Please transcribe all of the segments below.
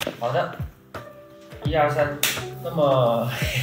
好的，1、2、3，那么，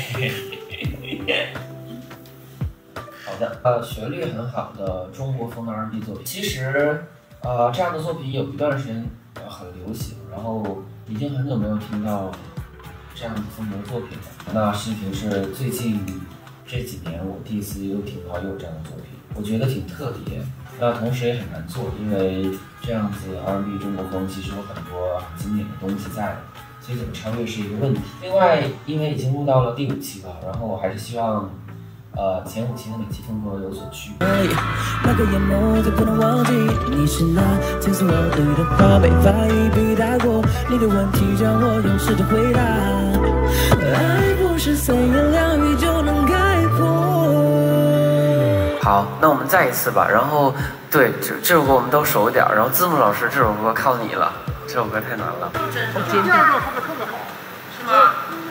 好的，旋律很好的中国风的 R&B 作品，其实，这样的作品有一段时间很流行，然后已经很久没有听到这样的风格作品了。那视频是最近这几年我第一次又听到有这样的作品，我觉得挺特别。那同时也很难做，因为这样子 R&B 中国风其实有很多很经典的东西在，所以怎么超越是一个问题。另外，因为已经录到了第5期了，然后我还是希望，前5期的每期风格有所区别。 那个眼眸就不能忘记，你是那千丝万缕的话被发一笔带过，你的问题让我用试着回答。爱不是三言两语就能概括。 好，那我们再一次吧。然后，对，这首歌我们都熟一点。然后字幕老师，这首歌靠你了，这首歌太难了。 我尖叫后面特别好，是吗？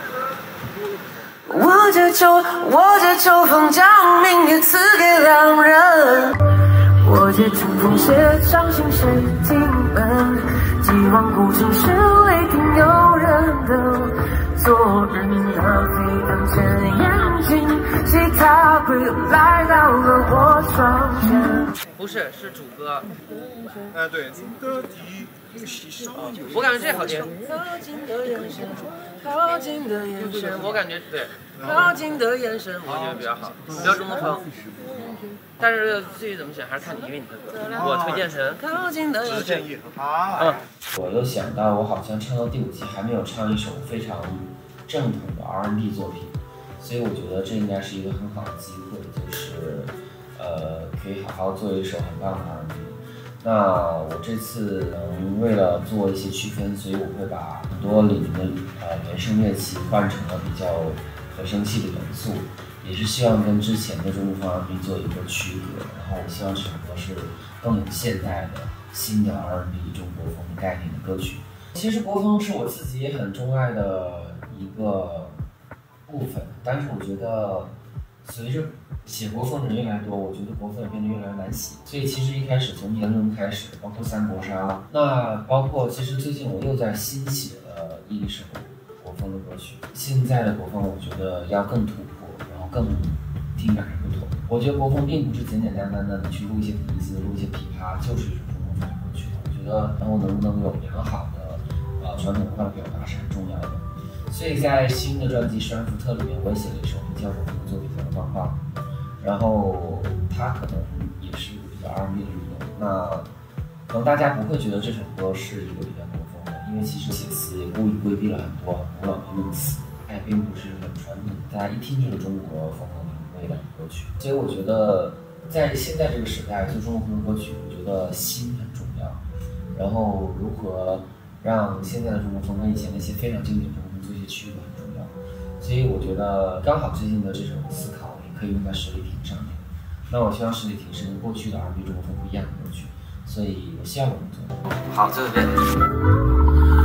我借秋风将明月赐给两人，我借春风写伤心谁听闻？既往古城是雷霆有人等，昨日那飞腾前眼睛，吉他归来到了我窗前。 不是，是主歌。 对。 我感觉这好听。靠近的眼神，靠近的眼神，我感觉对。靠近的眼神，我觉得比较好，比较中国风。但是至于怎么选，还是看你，因为你的歌。我推荐是靠近的眼神。 我又想到，我好像唱到第5期还没有唱一首非常正统的 R&B 作品，所以我觉得这应该是一个很好的机会，就是可以好好做一首很棒的 R&B。那我这次为了做一些区分，所以我会把很多里面的原声乐器换成了比较合成器的元素，也是希望跟之前的中国风 R&B 做一个区隔。然后我希望这首歌是更有现代的新的 R&B 中国风的概念的歌曲。其实国风是我自己也很钟爱的一个部分，但是我觉得随着写国风的人越来越多，我觉得国风也变得越来越难写。所以其实一开始从言论开始，包括三国杀，那包括其实最近我又在新写了一首国风的歌曲。现在的国风我觉得要更突破，然后更听感不同。我觉得国风并不是简简单单的你去录一些笛子、录一些琵琶就是一首中国风的歌曲。我觉得然后能不能有良好的传统文化的表达是很重要的。所以在新的专辑《十万伏特》里面，我也写了一首比较国风的作品叫《漫画》，然后它可能也是一个比较 R&B 的律动。那可能大家不会觉得这首歌是一个比较国风的，因为其实写词也故意规避了很多古老的用词，它也并不是很传统，大家一听就是中国风的味道的歌曲。所以我觉得在现在这个时代做中国风的歌曲，我觉得心很重要。然后如何让现在的中国风跟以前那些非常经典的中国风做一些区别很重要。所以我觉得刚好最近的这种思考也可以用在十里亭上面。那我希望十里亭是跟过去的 R&B 中国风不一样的歌曲，所以我希望我能做到。好，就这边。